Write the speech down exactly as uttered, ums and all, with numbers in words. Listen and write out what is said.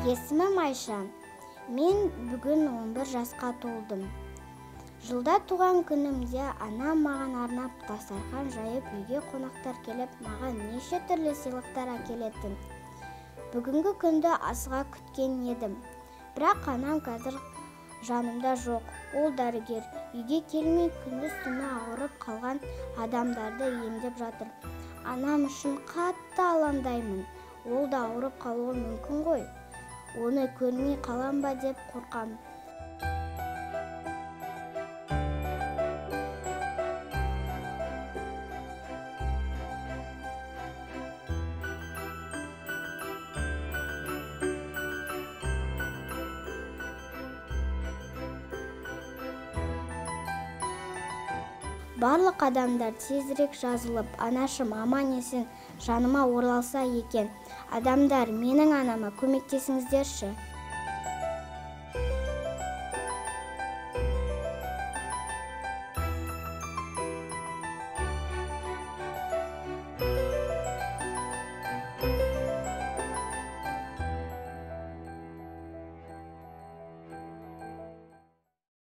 Есімім Айша. Мен бүгін он бір жасқа толдым. Жылда туған күнімде анам маған арнап дастархан жайып, үйге қонақтар келіп, маған неше түрлі сыйлықтар әкелетін. Бүгінгі күнді асыға күткен едім. Бірақ анам қазір жанымда жоқ. Ол дәрігер. Үйге келмей күндіз-түні ауырып қалған адамдарды емдеп жатыр. Анам үшін қатты алаңдаймын. Ол да ауырып қалуы мүмкін ғой. Оны көрмей қалам ба деп қорқам. Барлық адамдар тезірек жазылып, анашым аман-есен жаныма оралса екен. Адамдар, менің анама көмектесіңіздерші.